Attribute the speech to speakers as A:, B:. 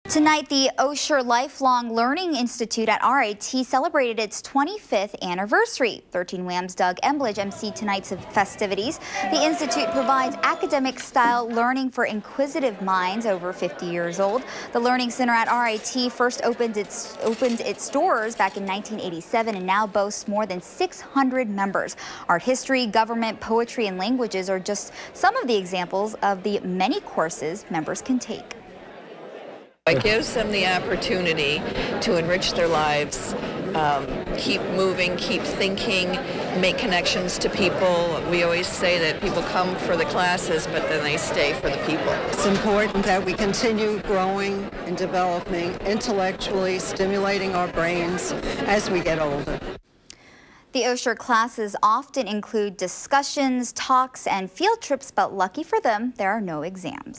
A: Tonight, the OSHER Lifelong Learning Institute at RIT celebrated its 25th anniversary. 13 WHAM's Emblidge MC'd tonight's festivities. The institute provides academic-style learning for inquisitive minds over 50 years old. The Learning Center at RIT first opened its doors back in 1987 and now boasts more than 600 members. Art history, government, poetry, and languages are just some of the examples of the many courses members can take.
B: It gives them the opportunity to enrich their lives, keep moving, keep thinking, make connections to people. We always say that people come for the classes, but then they stay for the people.
C: It's important that we continue growing and developing intellectually, stimulating our brains as we get older.
A: The OSHER classes often include discussions, talks, and field trips, but lucky for them, there are no exams.